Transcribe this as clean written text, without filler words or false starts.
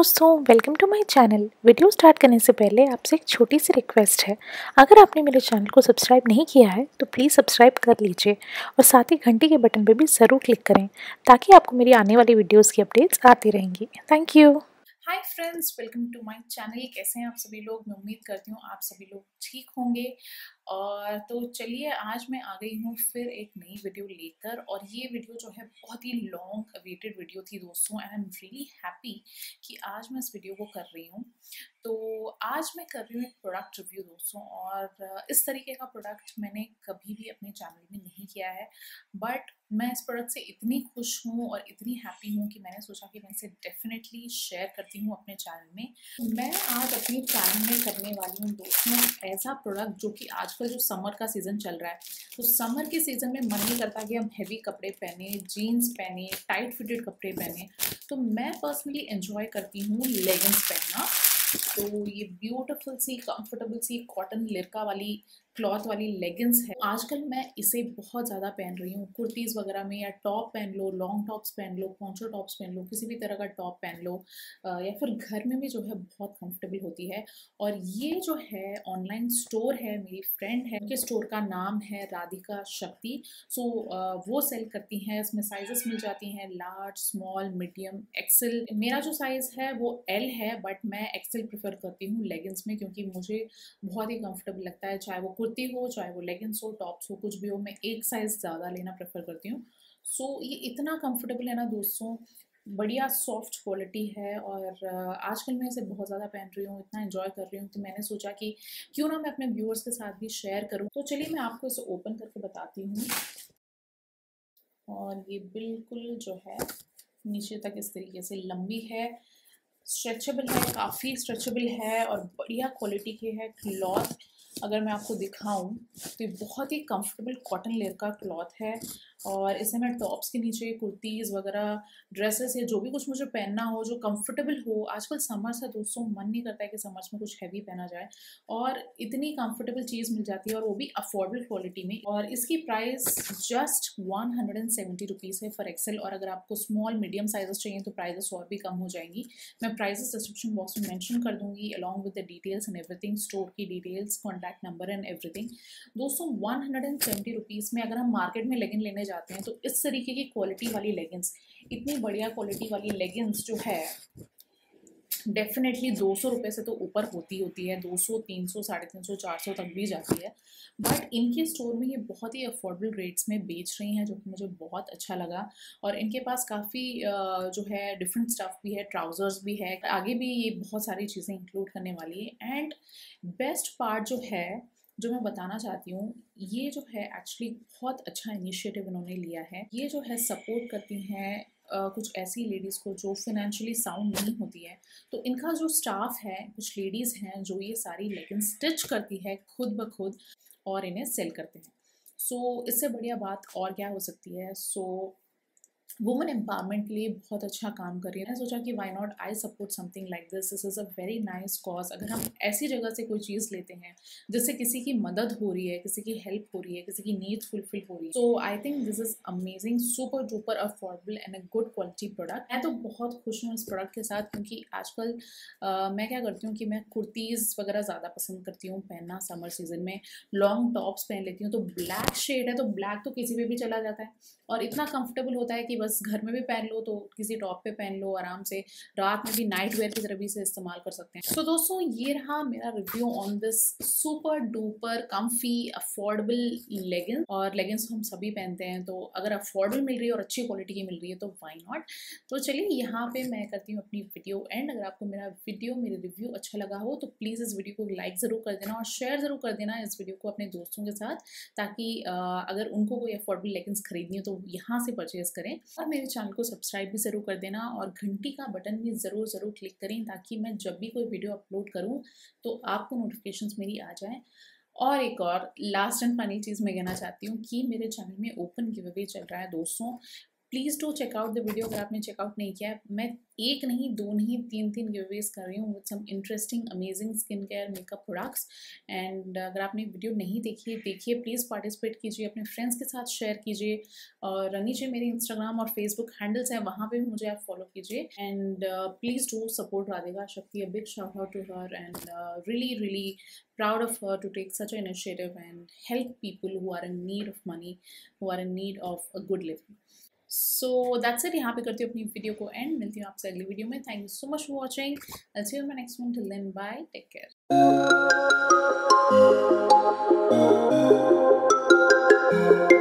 दोस्तों, welcome to my channel. Video start करने से पहले आपसे एक छोटी सी रिक्वेस्ट है। अगर आपने मेरे चैनल को सब्सक्राइब नहीं किया है तो प्लीज़ सब्सक्राइब कर लीजिए और साथ ही घंटी के बटन पर भी ज़रूर क्लिक करें ताकि आपको मेरी आने वाली वीडियोस की अपडेट्स आती रहेंगी। Thank you. Hi friends, welcome to my channel. कैसे हैं आप सभी लोग? मैं उम्मीद करती हूँ आप सभी लोग ठीक होंगे। और तो चलिए, आज मैं आ गई हूँ फिर एक नई वीडियो लेकर। और ये वीडियो जो है बहुत ही लॉन्ग अवेटेड वीडियो थी दोस्तों, and I am really happy कि आज मैं इस वीडियो को कर रही हूँ। तो आज मैं कर रही हूँ एक प्रोडक्ट रिव्यू दोस्तों, और इस तरीके का प्रोडक्ट मैंने कभी भी अपने चैनल में नहीं किया है। बट मैं इस प्रोडक्ट से इतनी खुश हूँ और इतनी हैप्पी हूँ कि मैंने सोचा कि मैं इसे डेफिनेटली शेयर करती हूँ अपने चैनल में। मैं आज अपने चैनल में करने वाली हूँ दोस्तों ऐसा प्रोडक्ट जो कि आजकल जो समर का सीज़न चल रहा है, तो समर के सीज़न में मन नहीं करता कि हम हैवी कपड़े पहने, जीन्स पहने, टाइट फिटेड कपड़े पहने। तो मैं पर्सनली एंजॉय करती हूँ लेगिंग्स पहनना। तो ये ब्यूटीफुल सी कंफर्टेबल सी कॉटन लिरका वाली क्लॉथ वाली लेगिंग्स है। आजकल मैं इसे बहुत ज़्यादा पहन रही हूँ कुर्तीज़ वगैरह में, या टॉप पहन लो, लॉन्ग टॉप्स पहन लो, पोंचो टॉप्स पहन लो, किसी भी तरह का टॉप पहन लो, या फिर घर में भी जो है बहुत कंफर्टेबल होती है। और ये जो है ऑनलाइन स्टोर है, मेरी फ्रेंड है, उनके स्टोर का नाम है राधिका शक्ति। सो वो सेल करती हैं। इसमें साइजेस मिल जाती हैं, लार्ज, स्मॉल, मीडियम, एक्सेल। मेरा जो साइज़ है वो एल है, बट मैं एक्सेल प्रेफर करती हूँ लेगिंग्स में, क्योंकि मुझे बहुत ही कंफर्टेबल लगता है। चाहे वो कुर्ती हो, चाहे वो लेगिंग्स हो, टॉप्स हो, कुछ भी हो, मैं एक साइज़ ज़्यादा लेना प्रेफर करती हूँ। सो ये इतना कंफर्टेबल है ना दोस्तों, बढ़िया सॉफ्ट क्वालिटी है। और आजकल मैं इसे बहुत ज़्यादा पहन रही हूँ, इतना एंजॉय कर रही हूँ, तो मैंने सोचा कि क्यों ना मैं अपने व्यूअर्स के साथ भी शेयर करूँ। तो चलिए मैं आपको इसे ओपन करके बताती हूँ। और ये बिल्कुल जो है नीचे तक इस तरीके से लंबी है, स्ट्रेचेबल है, काफ़ी स्ट्रेचेबल है, और बढ़िया क्वालिटी की है क्लॉथ। अगर मैं आपको दिखाऊं तो ये बहुत ही कंफर्टेबल कॉटन लेयर का क्लॉथ है। और इसे मैं टॉप्स के नीचे कुर्तीज़ वगैरह, ड्रेसेस, या जो भी कुछ मुझे पहनना हो जो कंफर्टेबल हो। आजकल समर्स है दोस्तों, मन नहीं करता है कि समर्स में कुछ हैवी पहना जाए, और इतनी कंफर्टेबल चीज़ मिल जाती है, और वो भी अफोर्डेबल क्वालिटी में। और इसकी प्राइस जस्ट 170 रुपीज़ है फॉर एक्सेल। और अगर आपको स्मॉल मीडियम साइजेस चाहिए तो प्राइजेस और भी कम हो जाएंगी। मैं प्राइसेस डिस्क्रिप्शन बॉक्स में मेंशन कर दूंगी, along with the details and everything, store की details, contact number and everything. दोस्तों 170 रुपीज़ में अगर हम मार्केट में लेगिंग लेने जाते हैं तो इस तरीके की क्वालिटी वाली लेगिंग्स, इतनी बढ़िया क्वालिटी वाली लेगिंग्स जो है डेफिनेटली 200 रुपये से तो ऊपर होती है। 200, 300, 350, 400 तक भी जाती है। बट इनके स्टोर में ये बहुत ही अफोर्डेबल रेट्स में बेच रही हैं, जो कि मुझे बहुत अच्छा लगा। और इनके पास काफ़ी जो है डिफरेंट स्टफ भी है, ट्राउजर्स भी है, आगे भी ये बहुत सारी चीज़ें इंक्लूड करने वाली है। एंड बेस्ट पार्ट जो है, जो मैं बताना चाहती हूँ, ये जो है एक्चुअली बहुत अच्छा इनिशिएटिव इन्होंने लिया है। ये जो है सपोर्ट करती हैं कुछ ऐसी लेडीज़ को जो फिनेंशियली साउंड नहीं होती है। तो इनका जो स्टाफ है, कुछ लेडीज़ हैं जो ये सारी लेगिंग्स स्टिच करती है खुद ब खुद, और इन्हें सेल करते हैं। सो इससे बढ़िया बात और क्या हो सकती है। सो वुमेन एम्पावरमेंट के लिए बहुत अच्छा काम कर रही है। मैंने सोचा कि why not I support something like this is a very nice cause. अगर हम ऐसी जगह से कोई चीज़ लेते हैं जिससे किसी की मदद हो रही है, किसी की हेल्प हो रही है, किसी की नीड्स फुलफिल हो रही है, so I think this is amazing, super duper affordable and a good quality product. मैं तो बहुत खुश हूँ इस प्रोडक्ट के साथ, क्योंकि आजकल मैं क्या करती हूँ कि मैं कुर्तीज़ वगैरह ज़्यादा पसंद करती हूँ पहनना समर सीजन में। लॉन्ग टॉप्स पहन लेती हूँ, तो ब्लैक शेड है तो ब्लैक तो किसी पे भी चला जाता है, और इतना कंफर्टेबल होता है कि बस घर में भी पहन लो तो किसी टॉप पे पहन लो आराम से, रात में भी नाइट वेयर की तरह भी इसे इस्तेमाल कर सकते हैं। तो दोस्तों ये रहा मेरा review on this super duper comfy affordable leggings. और लेगिंग्स हम सभी पहनते हैं, तो अगर अफोर्डेबल मिल रही है और अच्छी क्वालिटी की मिल रही है तो व्हाई नॉट। तो चलिए यहाँ पे मैं करती हूँ अपनी वीडियो एंड। अगर आपको मेरा रिव्यू अच्छा लगा हो तो प्लीज़ इस वीडियो को लाइक ज़रूर कर देना और शेयर ज़रूर कर देना इस वीडियो को अपने दोस्तों के साथ, ताकि अगर उनको कोई अफोर्डेबल लेगिंग्स खरीदनी हो तो यहाँ से परचेज करें। और मेरे चैनल को सब्सक्राइब भी ज़रूर कर देना, और घंटी का बटन भी ज़रूर क्लिक करें, ताकि मैं जब भी कोई वीडियो अपलोड करूँ तो आपको नोटिफिकेशंस मेरी आ जाए। और एक और लास्ट एंड फाइनल चीज़ मैं कहना चाहती हूँ कि मेरे चैनल में ओपन गिव अवे चल रहा है दोस्तों। Please do check out the video अगर आपने चेकआउट नहीं किया है। मैं एक नहीं, दो नहीं, तीन गिवअवेज कर रही हूँ with some interesting amazing skin care makeup products. And अगर आपने वीडियो नहीं देखी है, देखिए, प्लीज़ पार्टिसिपेट कीजिए, अपने फ्रेंड्स के साथ शेयर कीजिए, और नीचे मेरे इंस्टाग्राम और फेसबुक हैंडल्स हैं, वहाँ पे भी मुझे आप फॉलो कीजिए। And please do support Radhika Shakti, a big shout out to her, and really proud of her to take such an initiative and help people who are in need of money, who are in need of a good living. So that's it. यहाँ पे करती हूँ अपनी video को and. मिलती हूँ आपसे अगली वीडियो में। Thank you so much for watching. I see you in my next one. Till then, bye, take care.